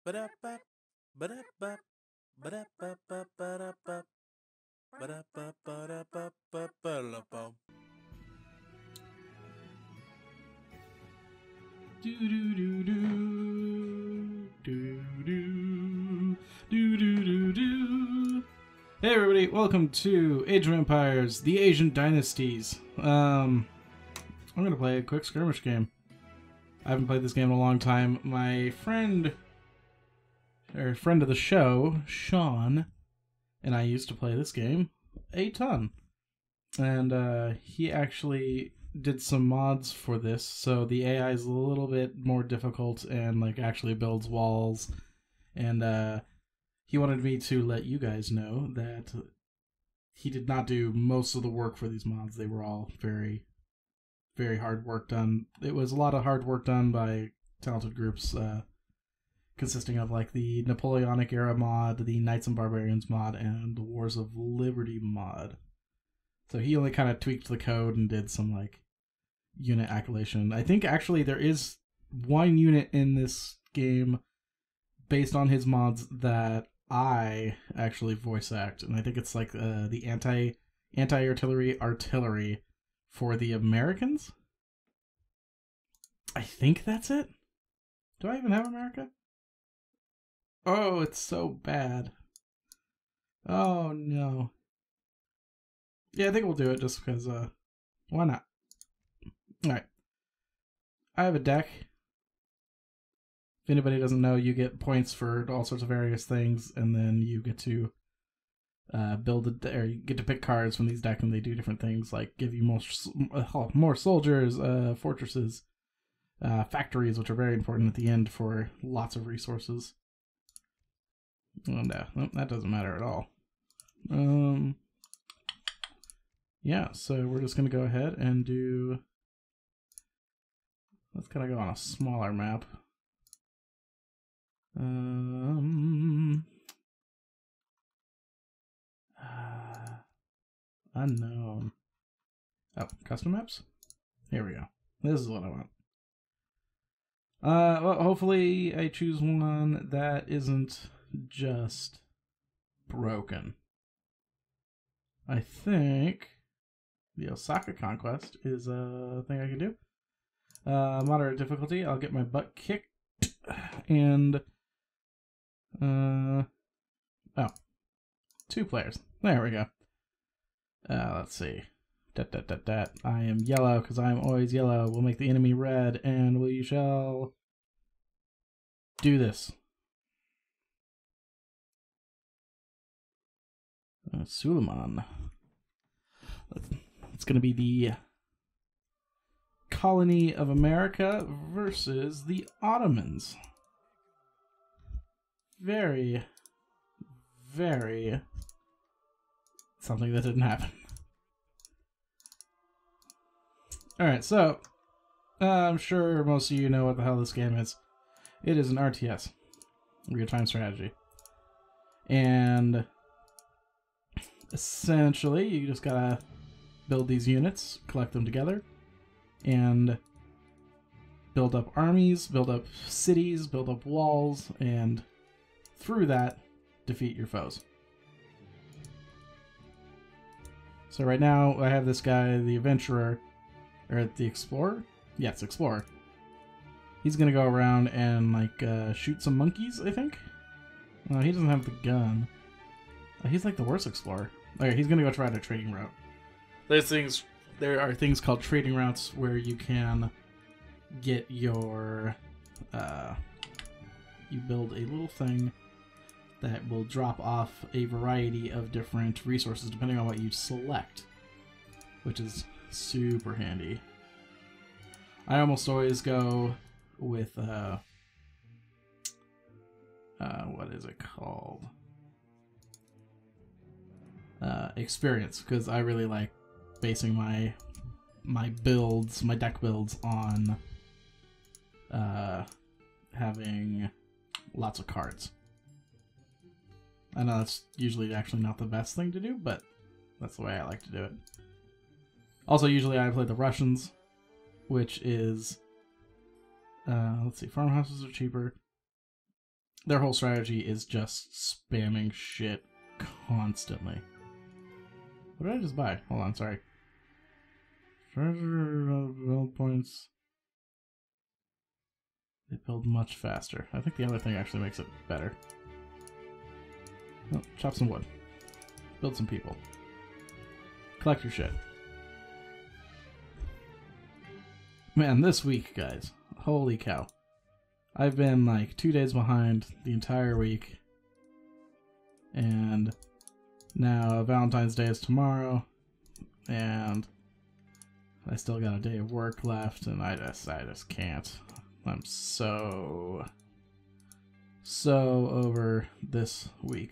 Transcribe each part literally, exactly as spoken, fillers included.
Ba-da-ba, ba-da-ba, ba-da-ba-ba, ba-da-ba, ba-da-ba, ba-da-ba, ba-da-ba. Do do do do do do do do do do. Hey everybody, welcome to Age of Empires: The Asian Dynasties. Um, I'm gonna play a quick skirmish game. I haven't played this game in a long time. My friend, or friend of the show, Sean, and I used to play this game a ton, and uh, he actually did some mods for this, so the A I is a little bit more difficult and like actually builds walls. And uh, he wanted me to let you guys know that he did not do most of the work for these mods. They were all very, very hard work done. It was a lot of hard work done by talented groups, uh, consisting of like the Napoleonic era mod, the Knights and Barbarians mod, and the Wars of Liberty mod. So he only kind of tweaked the code and did some like unit accolation. I think actually there is one unit in this game based on his mods that I actually voice act, and I think it's like uh, the anti anti artillery artillery for the Americans. I think that's it. Do I even have America? Oh, it's so bad. Oh no. Yeah, I think we'll do it just because, uh, why not? Alright. I have a deck. If anybody doesn't know, you get points for all sorts of various things, and then you get to uh, build a, or you get to pick cards from these decks, and they do different things, like give you more, more soldiers, uh, fortresses, uh, factories, which are very important at the end for lots of resources. And uh, well, that doesn't matter at all. Um... Yeah, so we're just going to go ahead and do... Let's kind of go on a smaller map. Um... Uh, unknown. Oh, custom maps? Here we go. This is what I want. Uh, well, hopefully I choose one that isn't just broken. I think the Osaka Conquest is a thing I can do. Uh, moderate difficulty, I'll get my butt kicked. And, uh, oh, two players. There we go. Uh, let's see. Dat, dat, dat, dat. I am yellow because I am always yellow. We'll make the enemy red, and we shall do this. Uh, Suleiman. It's going to be the Colony of America versus the Ottomans. Very, very something that didn't happen. Alright, so uh, I'm sure most of you know what the hell this game is. It is an R T S, real-time strategy. And essentially, you just gotta build these units, collect them together, and build up armies, build up cities, build up walls, and through that, defeat your foes. So right now, I have this guy, the Adventurer, or the Explorer? Yes, Explorer. He's gonna go around and, like, uh, shoot some monkeys, I think? No, he doesn't have the gun. Uh, he's like the worst Explorer. Okay, he's gonna go try the trading route. There's things, there are things called trading routes where you can get your, uh, you build a little thing that will drop off a variety of different resources depending on what you select, which is super handy. I almost always go with, uh, uh, what is it called? Uh, experience, because I really like basing my my builds, my deck builds on uh, having lots of cards. I know that's usually actually not the best thing to do, but that's the way I like to do it. Also, usually I play the Russians, which is, uh, let's see, farmhouses are cheaper. their whole strategy is just spamming shit constantly. What did I just buy? Hold on, sorry. Treasure build points. They build much faster. I think the other thing actually makes it better. Oh, chop some wood. Build some people. Collect your shit. Man, this week, guys. Holy cow. I've been like two days behind the entire week. And now Valentine's Day is tomorrow. And I still got a day of work left, and I just, I just can't. I'm so, so over this week.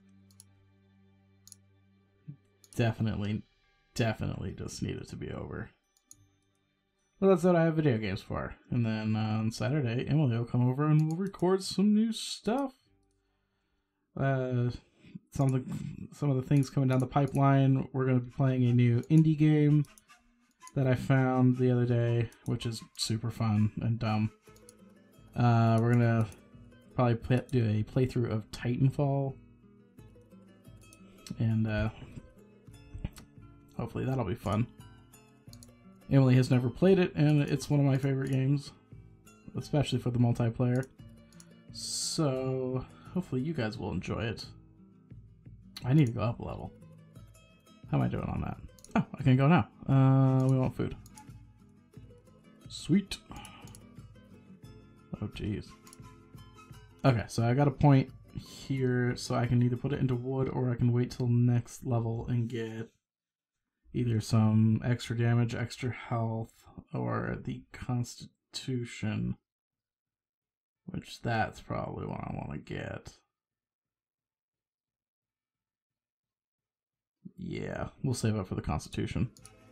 Definitely, definitely just need it to be over. Well, that's what I have video games for. And then uh, on Saturday, Emily will come over and we'll record some new stuff. Uh, some of the, some of the things coming down the pipeline. We're going to be playing a new indie game that I found the other day, which is super fun and dumb. Uh, we're going to probably play, do a playthrough of Titanfall. And uh, hopefully that'll be fun. Emily has never played it, and it's one of my favorite games, especially for the multiplayer. So, hopefully you guys will enjoy it. I need to go up a level. How am I doing on that? Oh, I can go now. Uh, we want food. Sweet. Oh, jeez. Okay, so I got a point here, so I can either put it into wood, or I can wait till next level and get either some extra damage, extra health, or the Constitution. Which that's probably what I want to get. Yeah, we'll save up for the Constitution.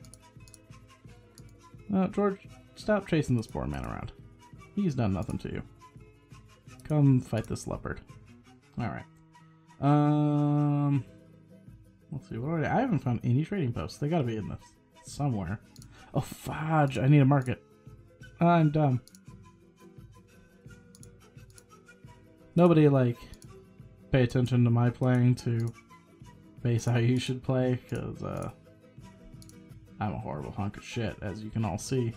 Uh, George, stop chasing this poor man around. He's done nothing to you. Come fight this leopard. Alright. Um... Let's see, what are they? I haven't found any trading posts. They gotta be in this somewhere. Oh, fudge! I need a market. I'm dumb. Nobody, like, pay attention to my playing to base how you should play, because, uh, I'm a horrible hunk of shit, as you can all see.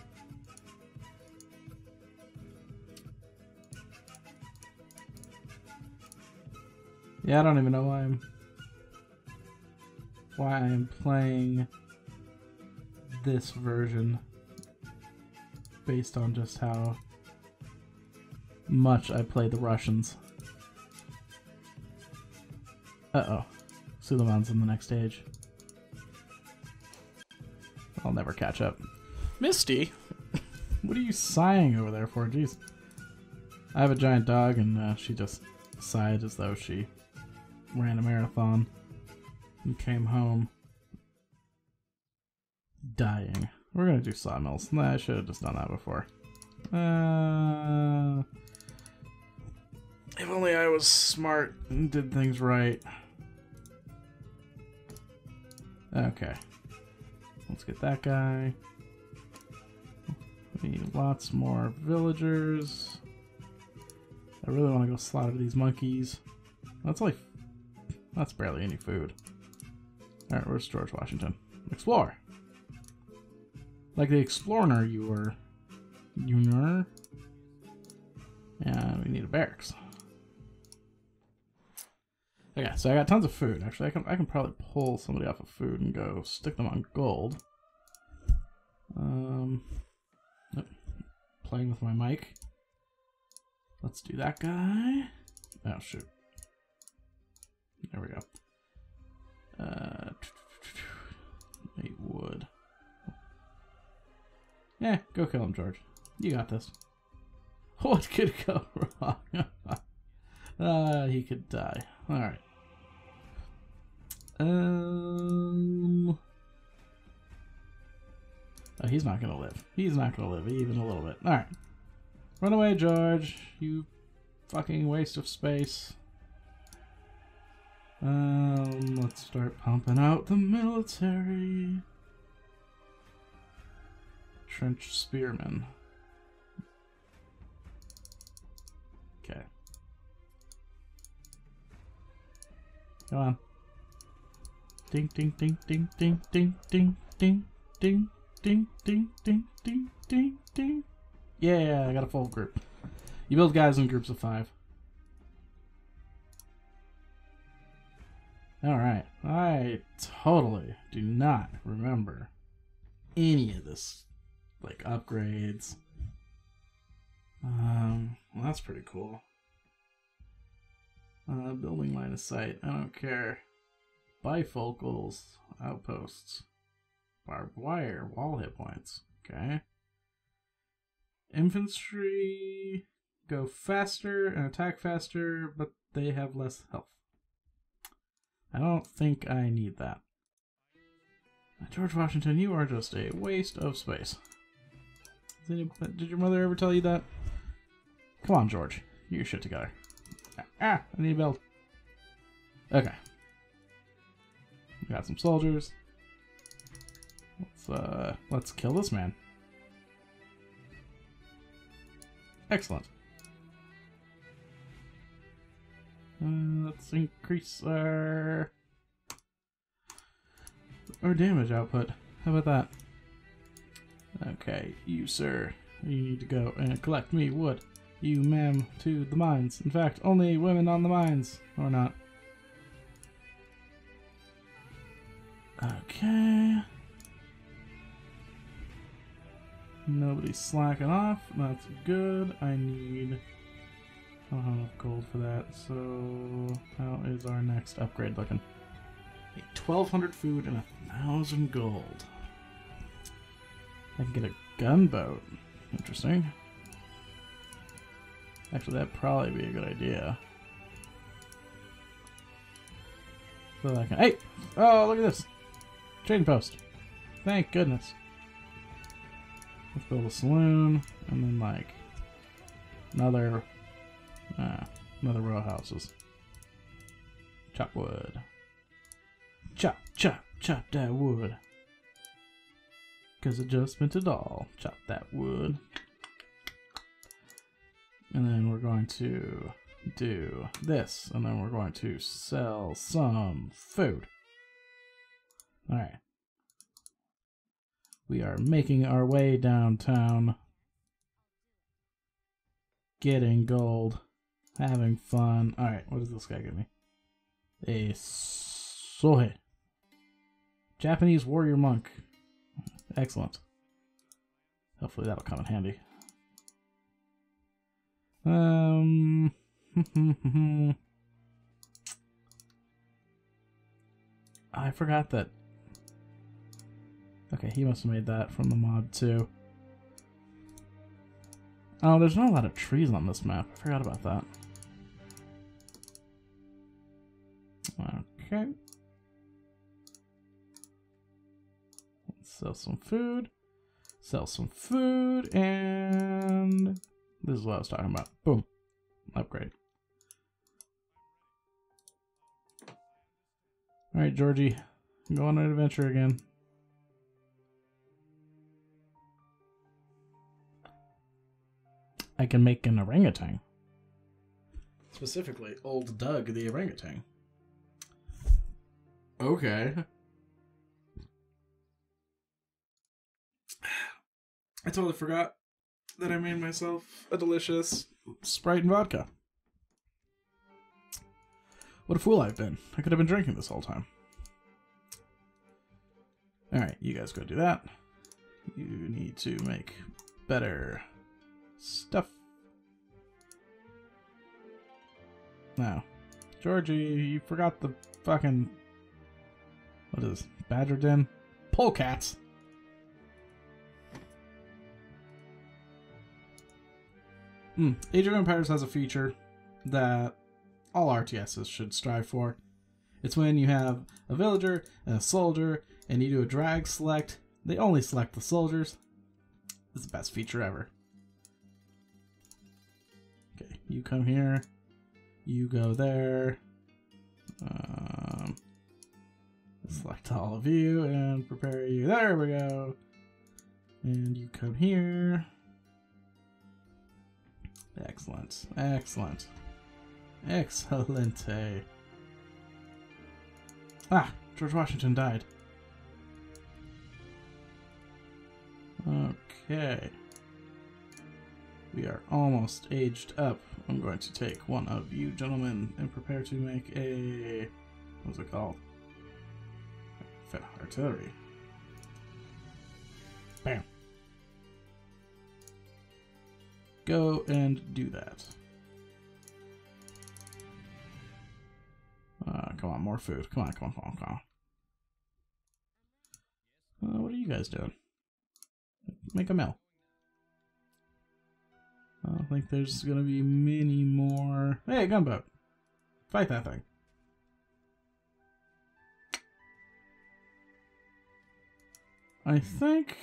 Yeah, I don't even know why I'm... why I'm playing this version based on just how much I play the Russians. Uh-oh. Suleiman's in the next stage. I'll never catch up. Misty? What are you sighing over there for? Jeez. I have a giant dog, and uh, she just sighed as though she ran a marathon and came home dying. We're gonna do sawmills. Nah, I should have just done that before. Uh, if only I was smart and did things right. Okay. Let's get that guy. We need lots more villagers. I really want to go slaughter these monkeys. That's like... that's barely any food. Alright, where's George Washington? Explore! Like the explorer you were. You were. And we need a barracks. Okay, so I got tons of food. Actually, I can I can probably pull somebody off of food and go stick them on gold. Um, nope. Playing with my mic. Let's do that guy. Oh shoot! There we go. Uh, eight wood. Yeah, go kill him, George. You got this. What could go wrong? uh, he could die. Alright. Um. Oh, he's not gonna live. He's not gonna live even a little bit. Alright. Run away, George. You fucking waste of space. Um, let's start pumping out the military. Trench spearmen. Okay. Come on. Ding, ding, ding, ding, ding, ding, ding, ding, ding, ding, ding, ding, ding, ding, ding. Yeah, I got a full group. You build guys in groups of five. Alright. I totally do not remember any of this. Like, upgrades. Um, well, that's pretty cool. Uh, building line of sight. I don't care. Bifocals. Outposts. Barbed wire. Wall hit points. Okay. Infantry go faster and attack faster, but they have less health. I don't think I need that. George Washington, you are just a waste of space. Did your mother ever tell you that? Come on, George. Get your shit together. Ah, I need a build. Okay. We got some soldiers. Let's, uh, let's kill this man. Excellent. Uh, let's increase our our damage output. How about that? Okay, you sir, you need to go and collect me wood. You ma'am to the mines. In fact, only women on the mines, or not. Okay. Nobody's slacking off. That's good. I need... I don't have enough gold for that, so how is our next upgrade looking? twelve hundred food and a thousand gold. I can get a gunboat. Interesting. Actually, that'd probably be a good idea. So I can... Hey! Oh, look at this! Trading post. Thank goodness. Let's build a saloon, and then, like, another... Uh, another row of houses. Chop wood. Chop, chop, chop that wood. Because it just spent it all. Chop that wood. And then we're going to do this. And then we're going to sell some food. Alright. We are making our way downtown. Getting gold. Having fun. Alright, what does this guy give me? A Sohe. Japanese warrior monk. Excellent. Hopefully that'll come in handy. Um... I forgot that... Okay, he must have made that from the mod too. Oh, there's not a lot of trees on this map. I forgot about that. Okay. Let's sell some food. Sell some food, and this is what I was talking about. Boom. Upgrade. Alright, Georgie. Go on an adventure again. I can make an orangutan. Specifically, old Doug the orangutan. Okay. I totally forgot that I made myself a delicious Sprite and vodka. What a fool I've been. I could have been drinking this whole time. Alright, you guys go do that. You need to make better stuff. Now, Georgie, you forgot the fucking... What is this? Badger den? Polecats! Hmm. Age of Empires has a feature that all R T Ss should strive for. It's when you have a villager and a soldier, and you do a drag select. They only select the soldiers. It's the best feature ever. Okay, you come here. You go there. Um, select all of you and prepare you. There we go. And you come here. Excellent. Excellent. Excelente. Ah, George Washington died. Okay. We are almost aged up. I'm going to take one of you gentlemen and prepare to make a... what's it called? Artillery. Bam. Go and do that. Uh, come on, more food. Come on, come on, come on, come on. Uh, what are you guys doing? Make a mill. I don't think there's gonna be many more. Hey, gunboat! Fight that thing. I think...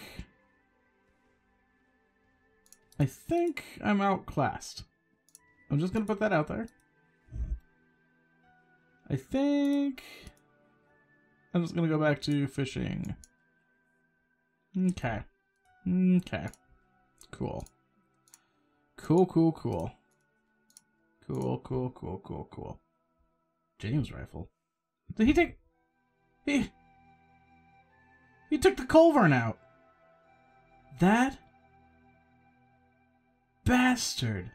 I think I'm outclassed. I'm just gonna put that out there. I think... I'm just gonna go back to fishing. Okay. Okay. Cool. Cool, cool, cool. Cool, cool, cool, cool, cool. James rifle. Did he take... He... He took the culverin out. That... bastard.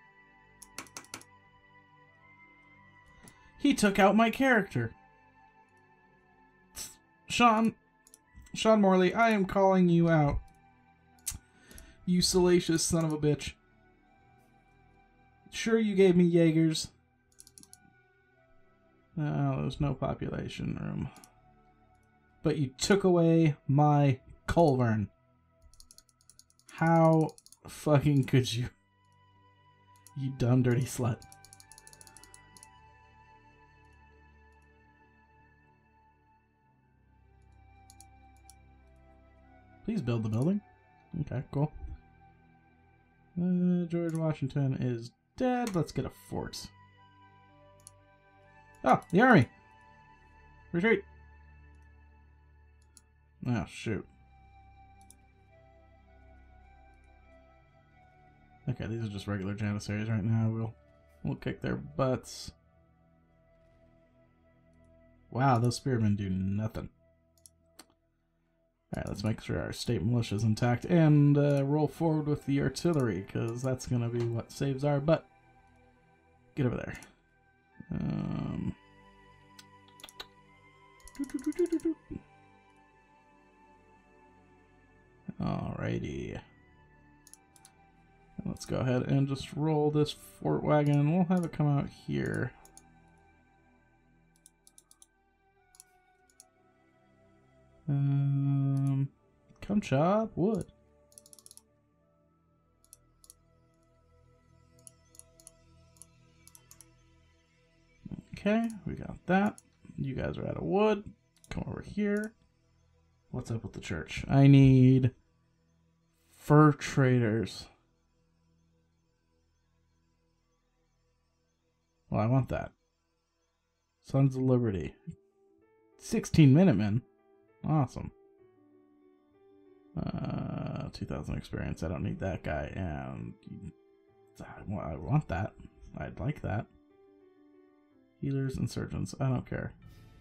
He took out my character. Sean... Sean Morley, I am calling you out. You salacious son of a bitch. Sure, you gave me Jaegers. Oh, there's no population room. But you took away my culverin. How fucking could you? You dumb, dirty slut. Please build the building. Okay, cool. Uh, George Washington is dead. Let's get a fort. Oh, the army! Retreat! Oh, shoot. Okay, these are just regular Janissaries right now. We'll we'll kick their butts. Wow, those spearmen do nothing. Alright, let's make sure our state militia is intact and uh, roll forward with the artillery, because that's going to be what saves our butt. Get over there. Um, Alrighty. Let's go ahead and just roll this fort wagon. We'll have it come out here. Um, come chop wood. Okay, we got that. You guys are out of wood. Come over here. What's up with the church? I need fur traders. Well, I want that. Sons of Liberty. sixteen Minutemen. Awesome. Uh, two thousand experience. I don't need that guy. And I want that. I'd like that. Healers and surgeons. I don't care.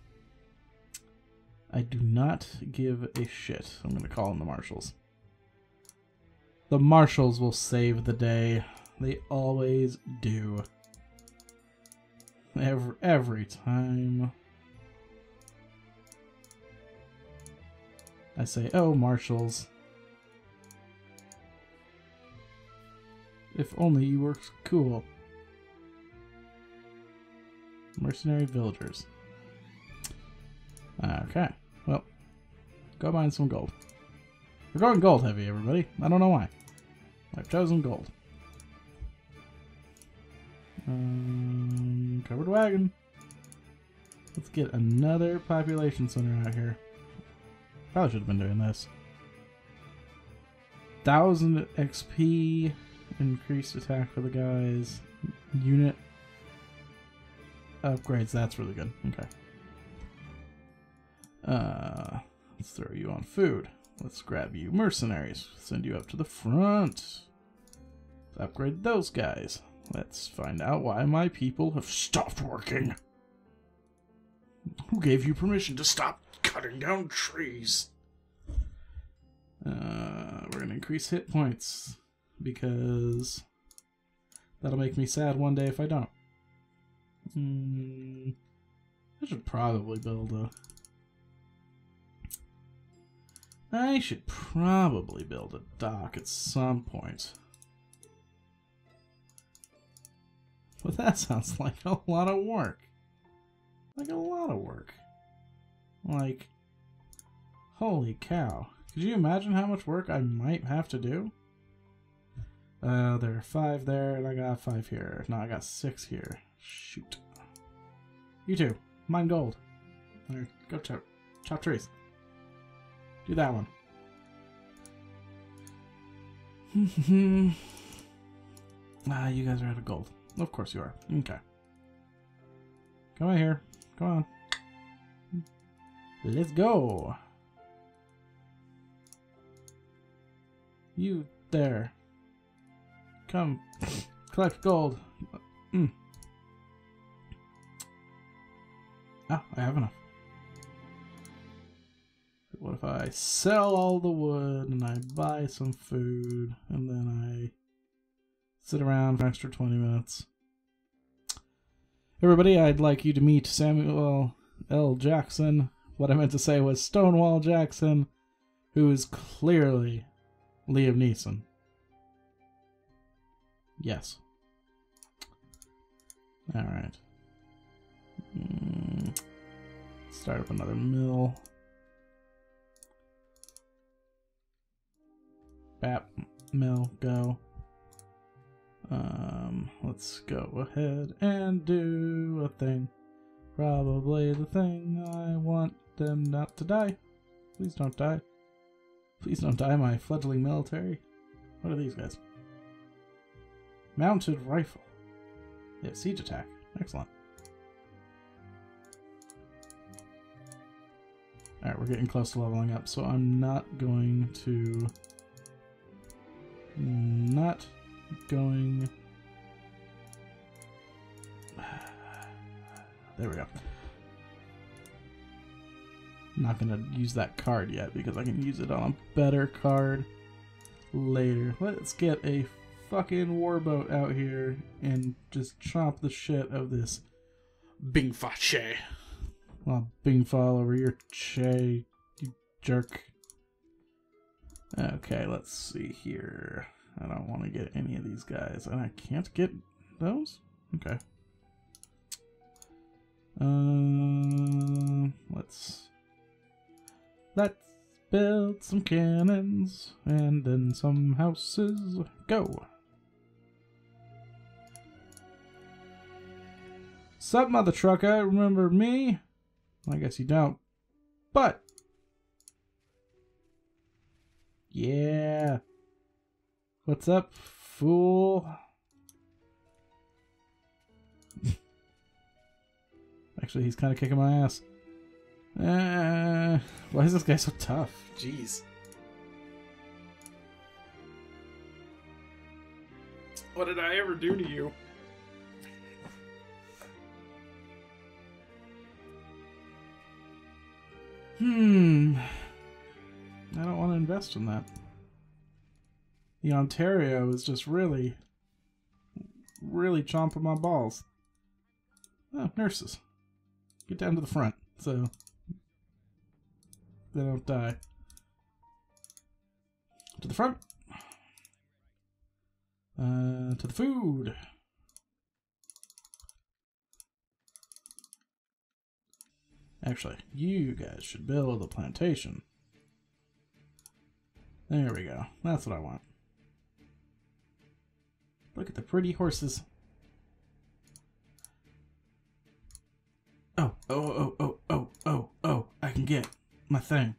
I do not give a shit. I'm going to call in the marshals. The marshals will save the day. They always do. Every, every time. I say, oh, marshals. If only you were cool. Mercenary villagers. Okay. Well, go mine some gold. We're going gold heavy, everybody. I don't know why. I've chosen gold. Um, covered wagon. Let's get another population center out here. Probably should have been doing this. Thousand X P, increased attack for the guys. Unit upgrades. That's really good. Okay. Uh, let's throw you on food. Let's grab you mercenaries. Send you up to the front. Let's upgrade those guys. Let's find out why my people have stopped working. Who gave you permission to stop cutting down trees? Uh, we're gonna increase hit points because that'll make me sad one day if I don't. Hmm, I should probably build a... I should probably build a dock at some point. But that sounds like a lot of work. Like a lot of work. Like, holy cow. Could you imagine how much work I might have to do? Uh, there are five there, and I got five here. No, I got six here. Shoot. You two, mine gold. There, go chop, chop trees. Do that one. Ah, you guys are out of gold. Of course you are. Okay. Come on here. Come on. Let's go. You there. Come. Collect gold. Mm. Ah, I have enough. What if I sell all the wood and I buy some food and then I sit around for an extra twenty minutes? Everybody, I'd like you to meet Samuel L. Jackson. What I meant to say was Stonewall Jackson, who is clearly Liam Neeson. Yes. Alright. Mm. Start up another mill. Bap, mill, go. Um, let's go ahead and do a thing. Probably the thing I want them not to die. Please don't die. Please don't die, my fledgling military. What are these guys? Mounted rifle. Yeah, siege attack. Excellent. Alright, we're getting close to leveling up, so I'm not going to... Not going... There we go. Not gonna use that card yet because I can use it on a better card later. Let's get a fucking warboat out here and just chomp the shit of this Bing Fa Che. Well, Bing Fa all over your Che, you jerk. Okay, let's see here. I don't want to get any of these guys, and I can't get those? Okay. Um, let's let's build some cannons and then some houses. Go. Sup, mother trucker? Remember me? I guess you don't. But yeah. What's up, fool? Actually, he's kind of kicking my ass. Uh, why is this guy so tough? Jeez. What did I ever do to you? Hmm. I don't want to invest in that. The Ontario is just really, really chomping my balls. Oh, nurses. Get down to the front so they don't die. To the front. Uh, to the food. Actually, you guys should build a plantation. There we go. That's what I want. Look at the pretty horses. Oh, oh, oh, oh, oh, oh, oh, I can get my thing.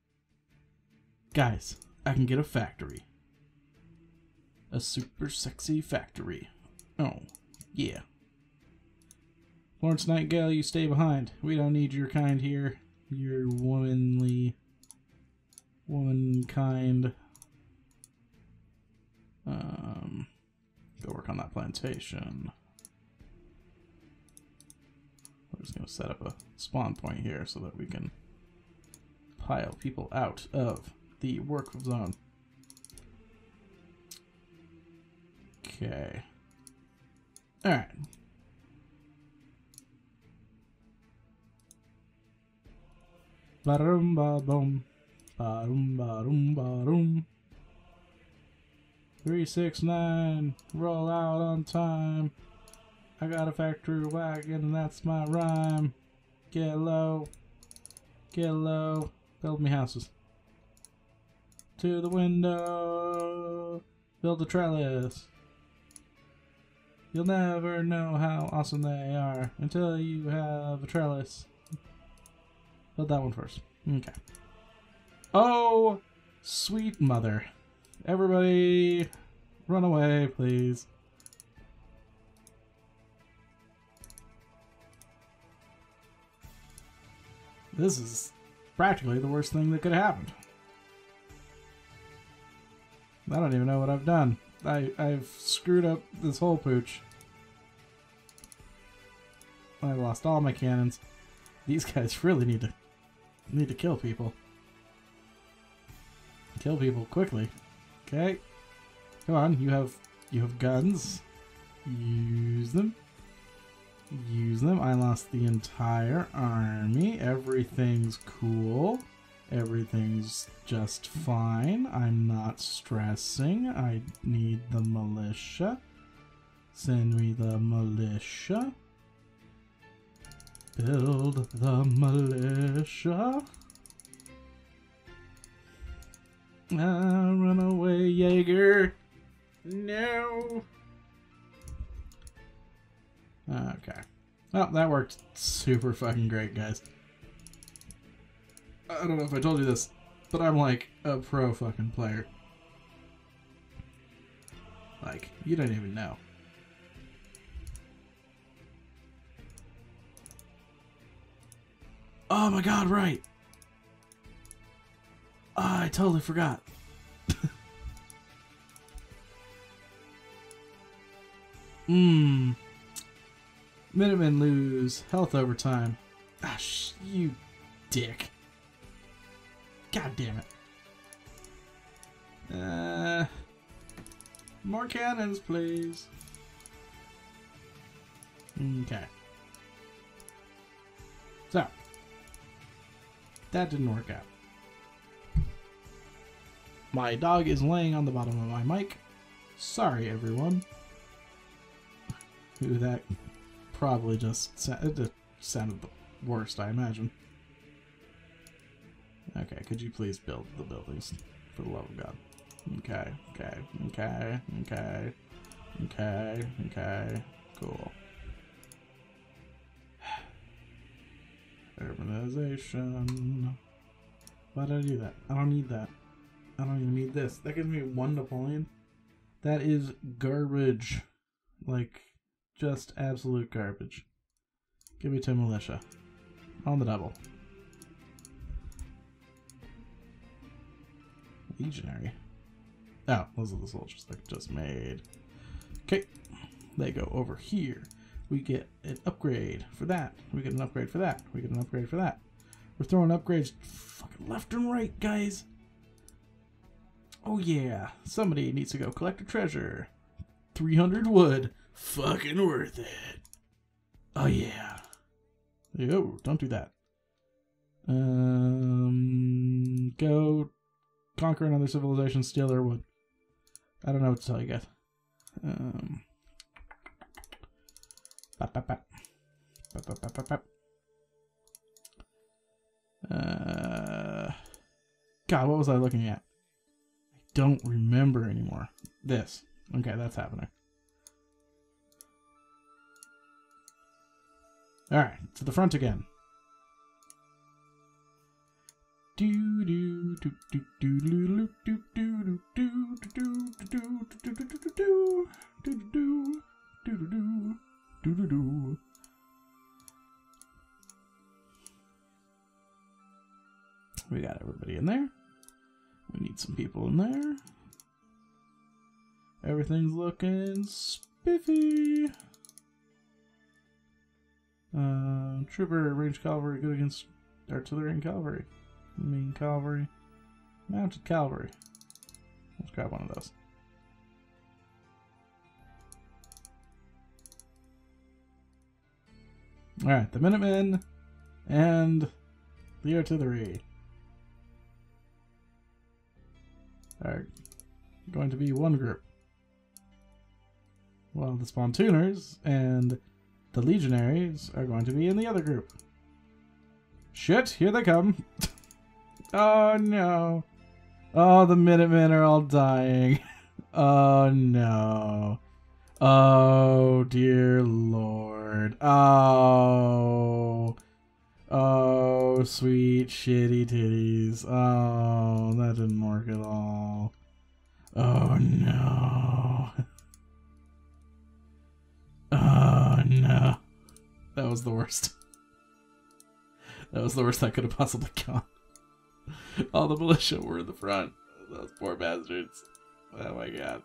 Guys, I can get a factory. A super sexy factory. Oh, yeah. Florence Nightingale, you stay behind. We don't need your kind here. Your womanly, womankind. Um, go work on that plantation. just going to set up a spawn point here so that we can pile people out of the work zone. Okay. Alright. Ba-dum ba-bum. Ba-dum ba-dum ba-dum. three six nine. Roll out on time. I got a factory wagon and that's my rhyme. Get low. Get low. Build me houses. To the window. Build a trellis. You'll never know how awesome they are until you have a trellis. Build that one first. Okay. Oh, sweet mother. Everybody, run away, please. This is practically the worst thing that could have happened. I don't even know what I've done. I, I've screwed up this whole pooch. I lost all my cannons. These guys really need to need to kill people. Kill people quickly. Okay. Come on, you have you have guns. Use them. Use them. I lost the entire army. Everything's cool. Everything's just fine. I'm not stressing. I need the militia. Send me the militia. Build the militia. Ah, run away, Jaeger. No. Okay. Well, that worked super fucking great, guys. I don't know if I told you this, but I'm like a pro fucking player. Like, you don't even know. Oh my god, right! Oh, I totally forgot. Mmm. Minutemen lose health over time. Ah, sh you dick. God damn it. Uh, more cannons, please. Okay. So, that didn't work out. My dog is laying on the bottom of my mic. Sorry, everyone. Who that probably just sa it sounded the worst, I imagine. Okay, could you please build the buildings, for the love of God? Okay, okay, okay, okay, okay, okay, cool. Urbanization. Why did I do that? I don't need that. I don't even need this. That gives me one Napoleon. That is garbage. Like, just absolute garbage. Give me two militia. On the double. Legionary. Oh, those are the soldiers that I just made. Okay. They go over here. We get an upgrade for that. We get an upgrade for that. We get an upgrade for that. We're throwing upgrades fucking left and right, guys. Oh yeah. Somebody needs to go collect a treasure. three hundred wood. Fucking worth it. Oh yeah. Yo, don't do that. Um, go conquer another civilization, steal their wood. I don't know what to tell you guys. Um, bap, bap, bap. Bap, bap, bap, bap, bap. Uh, God, what was I looking at? I don't remember anymore. This. Okay, that's happening. Alright, to the front again. Do do do do do do do do do do do do do do do do do do do. We got everybody in there. We need some people in there. Everything's looking spiffy. Uh, Trooper, range cavalry, good against artillery and cavalry. Main cavalry. Mounted cavalry. Let's grab one of those. Alright, the Minutemen and the artillery are going to be one group, while the Spontooners and the Legionaries are going to be in the other group. Shit, here they come. Oh no. Oh, the Minutemen are all dying. Oh no. Oh dear Lord. Oh. Oh, sweet shitty titties. Oh, that didn't work at all. Oh no. Oh no. That was the worst. That was the worst I could have possibly gone. All the militia were in the front. Those poor bastards. Oh my god.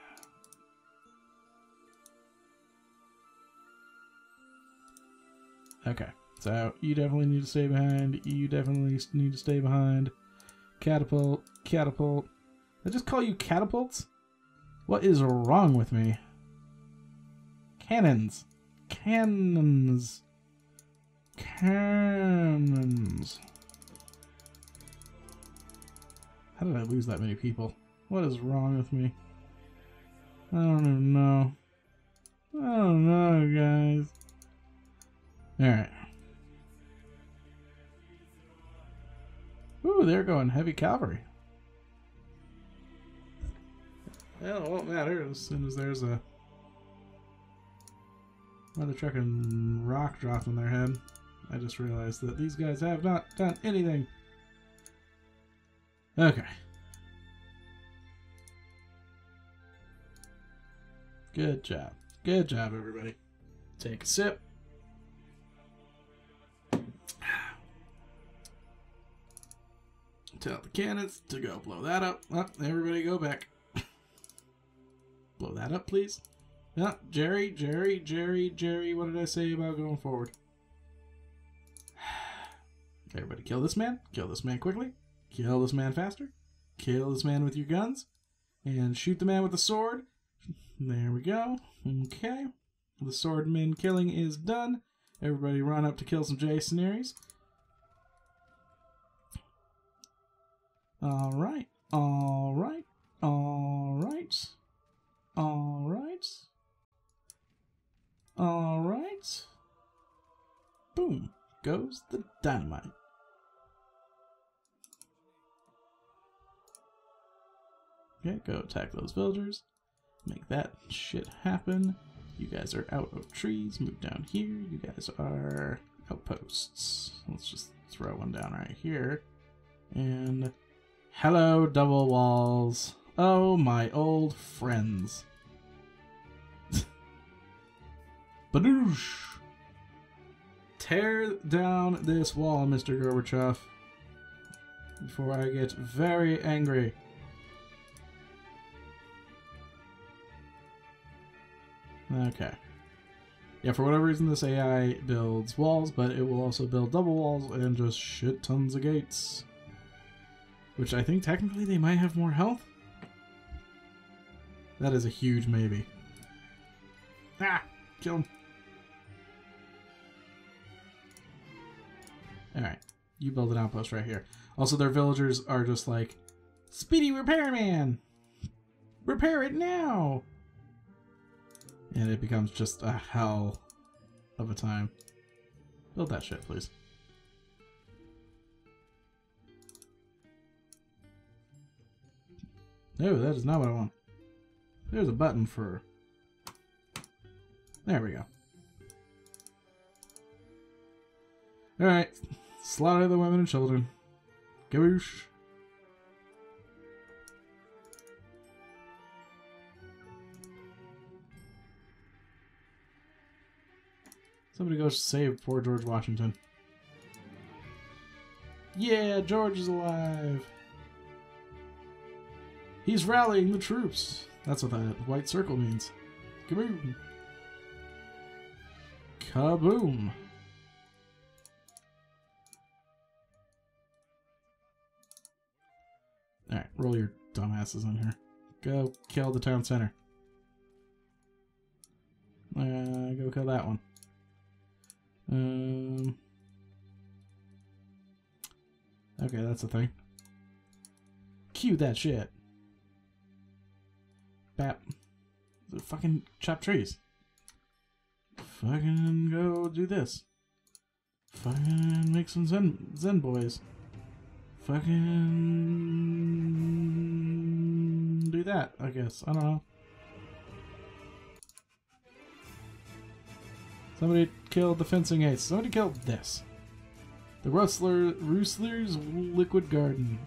Okay, so you definitely need to stay behind. You definitely need to stay behind. Catapult, catapult. Did I just call you catapults? What is wrong with me? Cannons. Cannons. Cannons. How did I lose that many people? What is wrong with me? I don't even know. I don't know, guys. Alright. Ooh, they're going heavy cavalry. Well, it won't matter as soon as there's a mother trucking rock dropped on their head. I just realized that these guys have not done anything. Okay. Good job. Good job, everybody. Take a sip. Tell the cannons to go blow that up. Oh, everybody go back. Blow that up, please. No, Jerry, Jerry, Jerry, Jerry, what did I say about going forward? Everybody kill this man. Kill this man quickly. Kill this man faster. Kill this man with your guns. And shoot the man with the sword. There we go. Okay. The swordman killing is done. Everybody run up to kill some Jasonaries. Alright. Alright. Alright. Alright. Alright. Boom. Goes the dynamite. Okay, go attack those villagers. Make that shit happen. You guys are out of trees. Move down here. You guys are outposts. Let's just throw one down right here. And hello, double walls. Oh, my old friends. Badoosh! Tear down this wall, Mister Gorbachev, before I get very angry. Okay. Yeah, for whatever reason this A I builds walls, but it will also build double walls and just shit tons of gates. Which I think technically they might have more health? That is a huge maybe. Ah! Kill him. Alright. You build an outpost right here. Also, their villagers are just like, Speedy Repairman! Repair it now! And it becomes just a hell of a time. Build that shit, please. No, that is not what I want. There's a button for... There we go. Alright. Slaughter the women and children. Gaboosh. Somebody go save poor George Washington. Yeah, George is alive. He's rallying the troops. That's what that white circle means. Kaboom. Kaboom. roll your dumbasses in here. Go kill the town center. Uh, go kill that one. Um. Okay, that's a thing. Cue that shit. Bap. Fucking chop trees. Fucking go do this. Fucking make some zen zen boys. Fucking do that, I guess. I don't know. Somebody killed the fencing ace. Somebody killed this. The Rustler, Roostler's Liquid Garden.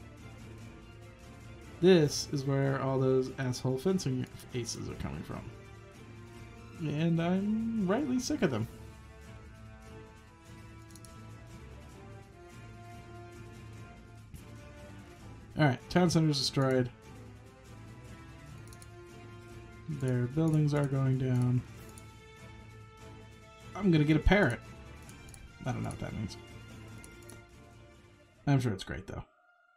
This is where all those asshole fencing aces are coming from. And I'm rightly sick of them. Alright, town center's destroyed. Their buildings are going down. I'm gonna get a parrot. I don't know what that means. I'm sure it's great though.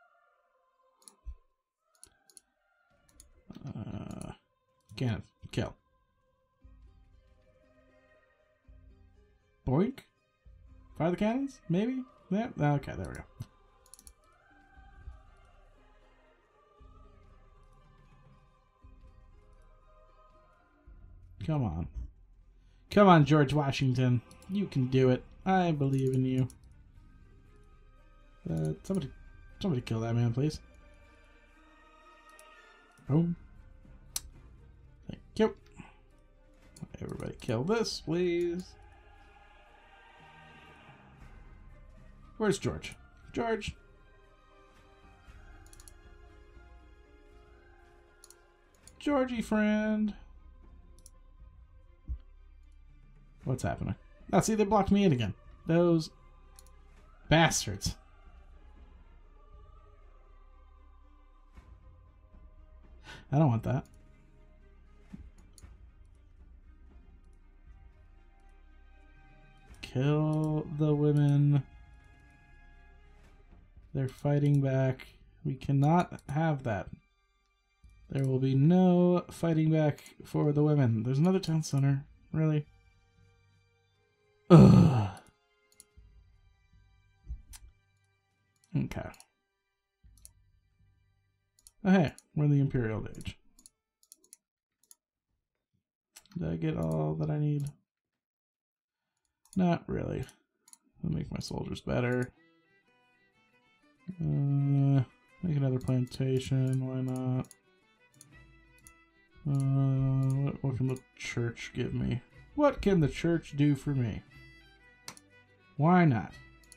Uh, Cannon, kill. Boink? Fire the cannons? Maybe? Yeah. Okay, there we go. Come on. Come on, George Washington. You can do it. I believe in you. Uh, somebody, somebody kill that man, please. Boom. Thank you. Everybody kill this, please. Where's George? George? Georgie friend. What's happening? Oh, see, they blocked me in again. Those bastards. I don't want that. Kill the women. They're fighting back. We cannot have that. There will be no fighting back for the women. There's another town center. Really? Ugh. Okay. Oh, hey, we're in the Imperial Age. Did I get all that I need? Not really. I'll make my soldiers better. Uh, make another plantation, why not? Uh, what, what can the church give me? What can the church do for me? Why not?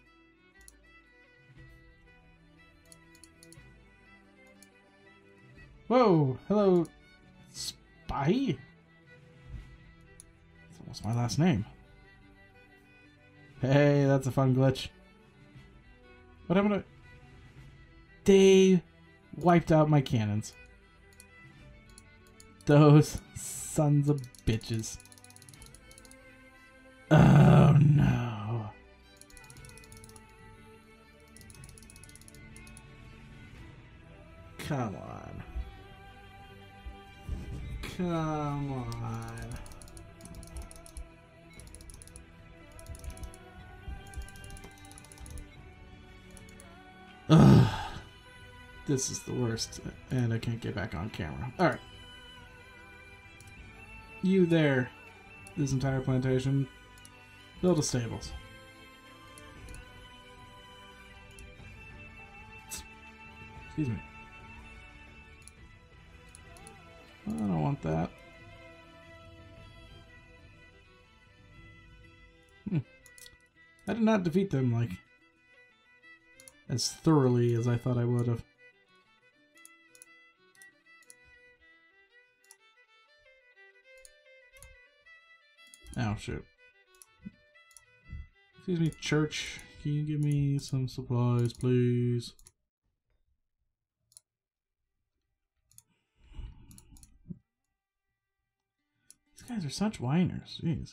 Whoa! Hello, Spy? That's almost my last name. Hey, that's a fun glitch. What happened to... They wiped out my cannons. Those sons of bitches. Oh no. Come on. Come on. Ugh. This is the worst, and I can't get back on camera. Alright. You there, this entire plantation, build a stables. Excuse me. I don't want that. Hmm. I did not defeat them, like, as thoroughly as I thought I would have. Oh, shoot. Excuse me, church. Can you give me some supplies, please? These guys are such whiners. Jeez.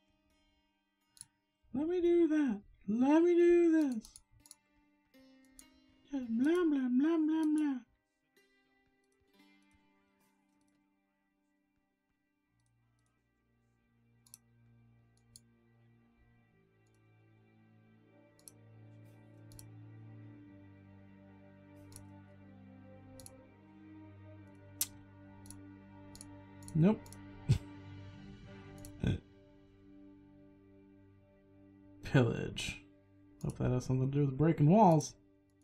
Let me do that. Let me do this. Just blah, blah, blah, blah, blah. Nope. Pillage. Hope that has something to do with breaking walls.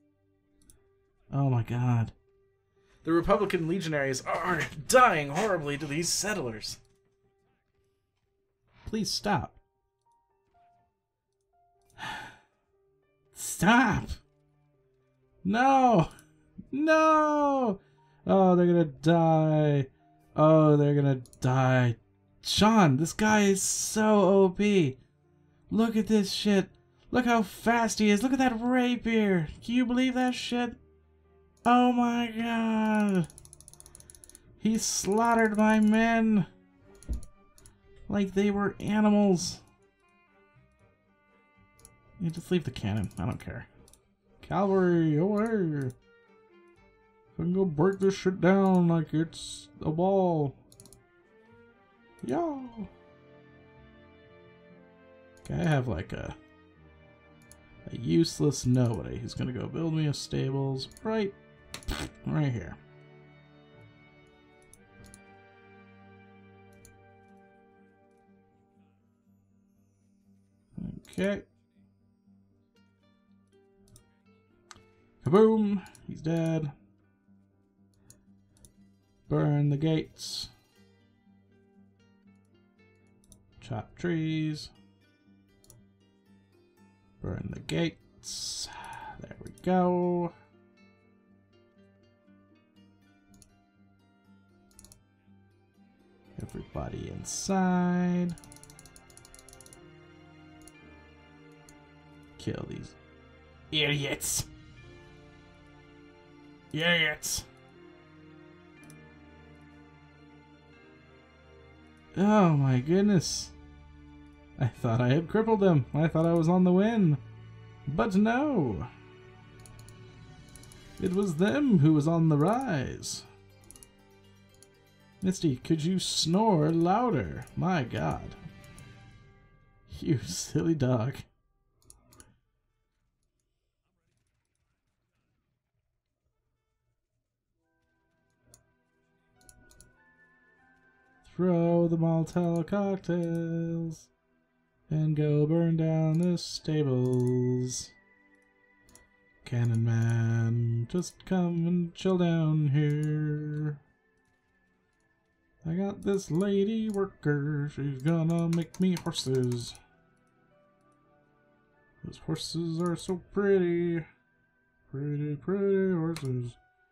Oh my god. The Republican legionaries are dying horribly to these settlers. Please stop. Stop! No! No! Oh, they're gonna die. Oh, they're gonna die. Sean, this guy is so O P. Look at this shit. Look how fast he is. Look at that rapier. Can you believe that shit? Oh my god. He slaughtered my men. Like they were animals. You just leave the cannon. I don't care. Cavalry, away. I can go break this shit down like it's a ball. Yo. Okay, I have like a a useless nobody who's gonna go build me a stables right right here. Okay. Kaboom! He's dead. Burn the gates. Chop trees. Burn the gates. There we go. Everybody inside. Kill these idiots. Idiots. Oh my goodness. I thought I had crippled them. I thought I was on the win. But no. It was them who was on the rise. Misty, could you snore louder? My god. You silly dog. Throw the Molotov cocktails and go burn down the stables. Cannon Man, just come and chill down here. I got this lady worker, she's gonna make me horses. Those horses are so pretty. Pretty, pretty horses.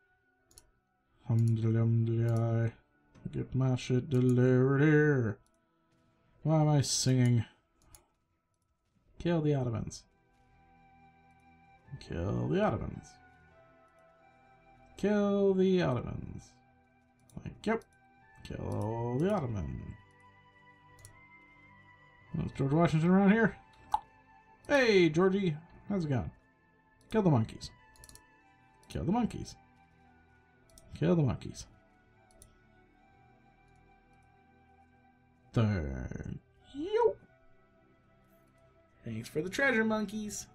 Hum-de-dum-de-die. Get my shit delivered here. Why am I singing? Kill the Ottomans. Kill the Ottomans. Kill the Ottomans. Like, yep. Kill the Ottoman. Is George Washington around here? Hey, Georgie. How's it going? Kill the monkeys. Kill the monkeys. Kill the monkeys. Thank you. Thanks for the treasure, monkeys.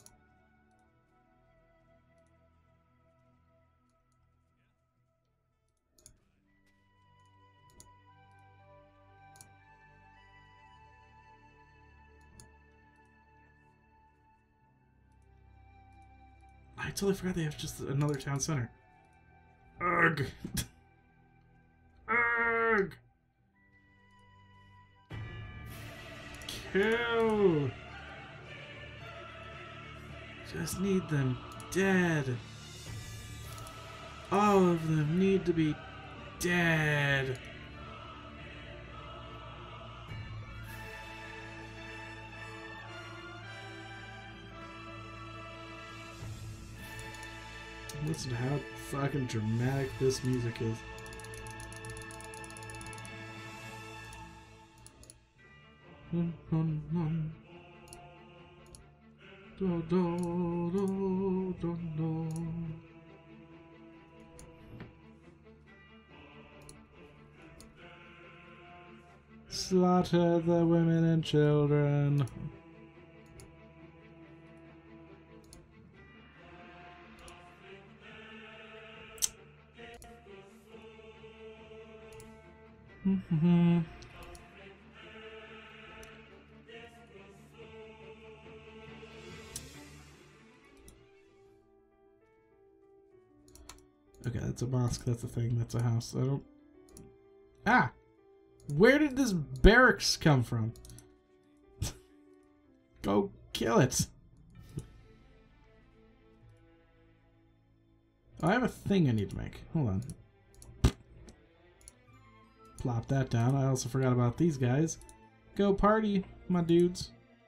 I totally forgot they have just another town center. Ugh. Ugh. Kill. Just need them dead. All of them need to be dead. Listen to how fucking dramatic this music is. Dun, dun, dun. Dun, dun, dun, dun, dun. Slaughter the women and children. Mm-hmm. Okay, that's a mosque, that's a thing, that's a house. I don't... Ah! Where did this barracks come from? Go kill it! Oh, I have a thing I need to make. Hold on. Plop that down. I also forgot about these guys. Go party, my dudes.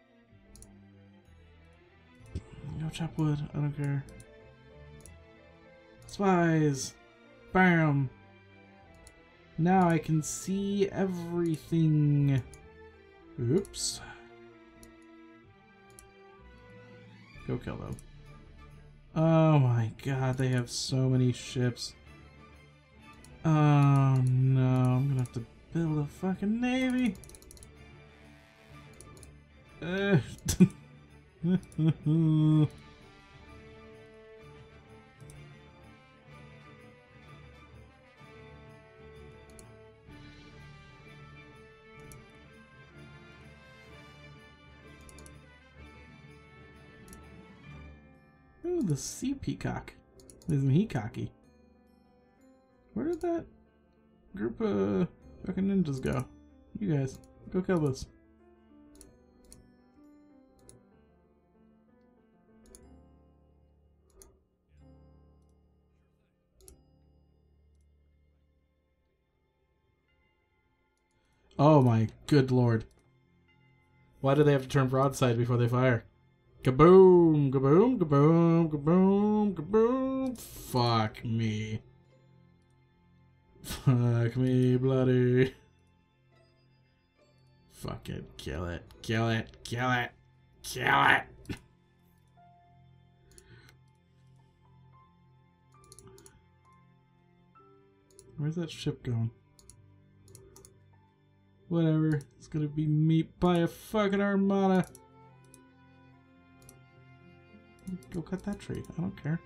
Go chop wood. I don't care. Spies! Bam! Now I can see everything. Oops. Go kill them. Oh my god, they have so many ships. Oh no, I'm gonna have to build a fucking navy. Uh, Ooh, the sea peacock. Isn't he cocky? Where did that group of fucking ninjas go? You guys, go kill this. Oh my good lord. Why do they have to turn broadside before they fire? Kaboom! Kaboom! Kaboom! Kaboom! Kaboom! Fuck me. Fuck me, bloody. Fuck it. Kill it. Kill it. Kill it. Kill it! Where's that ship going? Whatever. It's gonna be meat by a fucking armada. Go cut that tree. I don't care.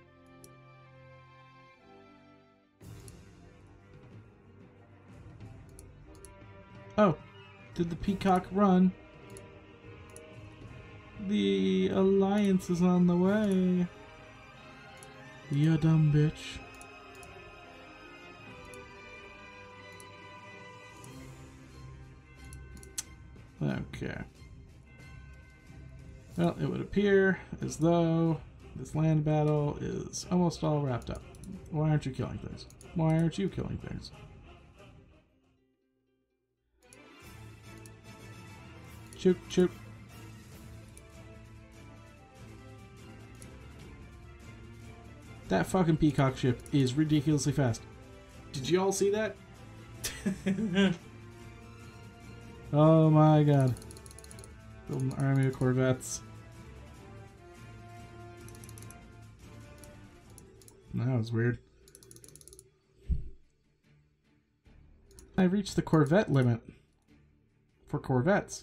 Oh, did the peacock run? The alliance is on the way. You dumb bitch. Okay. Well, it would appear as though this land battle is almost all wrapped up. Why aren't you killing things? Why aren't you killing things? Shoot, shoot. That fucking peacock ship is ridiculously fast. Did you all see that? Oh my god. Build an army of corvettes. That was weird. I reached the corvette limit for corvettes.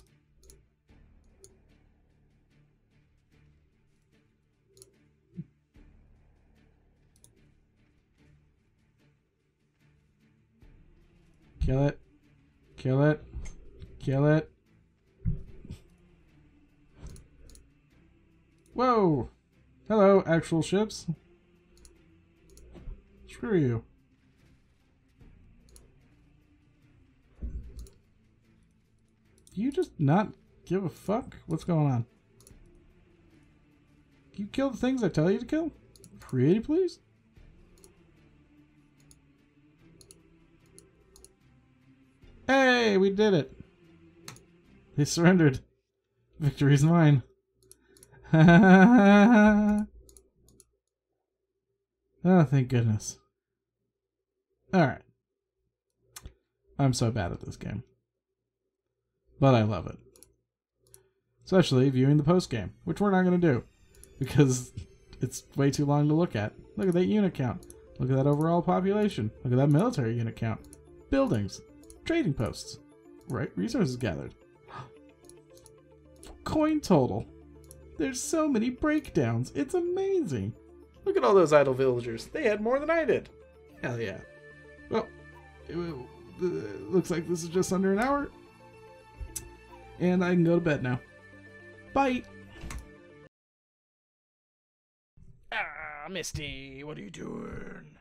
Kill it. Kill it. Kill it. Whoa! Hello, actual ships. Screw you. Do you just not give a fuck? What's going on? You kill the things I tell you to kill? Pretty please? Hey, we did it! They surrendered. Victory's mine. Oh, thank goodness. Alright. I'm so bad at this game. But I love it. Especially viewing the post-game, which we're not going to do. Because it's way too long to look at. Look at that unit count. Look at that overall population. Look at that military unit count. Buildings. Trading posts. Right? Resources gathered. Coin total. There's so many breakdowns. It's amazing. Look at all those idle villagers. They had more than I did. Hell yeah. Well, uh, looks like this is just under an hour. And I can go to bed now. Bye! Ah, Misty, what are you doing?